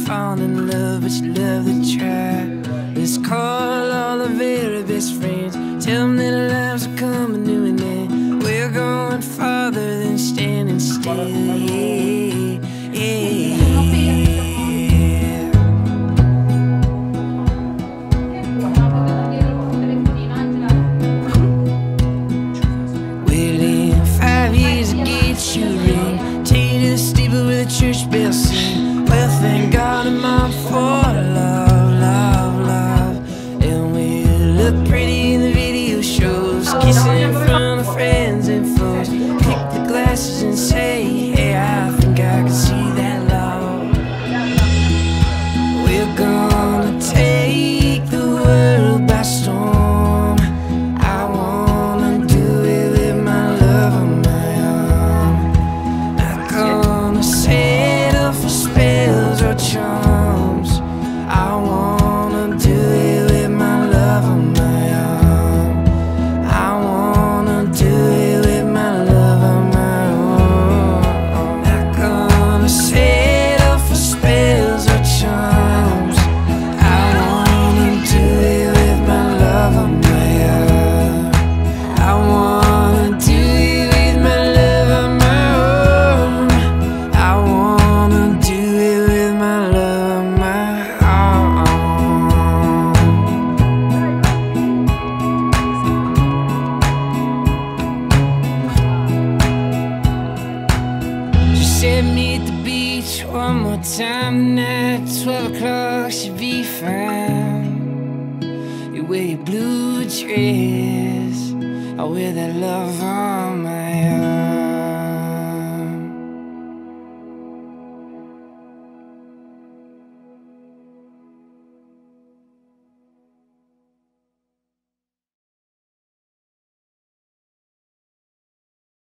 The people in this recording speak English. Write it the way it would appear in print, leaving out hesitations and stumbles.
fall in love, but you love the try. Let's call all the very best friends, tell them that our lives are coming to an end. We're going farther than standing still, yeah, yeah. Waiting 5 years to get you ring, take you to the steeple with a church bell sing. Well, thank God I'm on for love, love, love. And we look pretty in the video shows, kissing in front of friends and foes. Pick the glasses and say, hey, I think I can see that love. We're gonna take the world by storm. I wanna do it with my love on my arm. Not gonna settle for spells or charms. I wanna do it with my love on my arm. I wanna do it with my love on my arm. Not gonna settle for spells or charms. I wanna do it with my love on my arm. I wanna do it with my love on my arm. I wanna do it with my love on my arm. She said meet the beach one more time tonight. 12 o'clock should be fine. You wear your blue dress, I wear that love on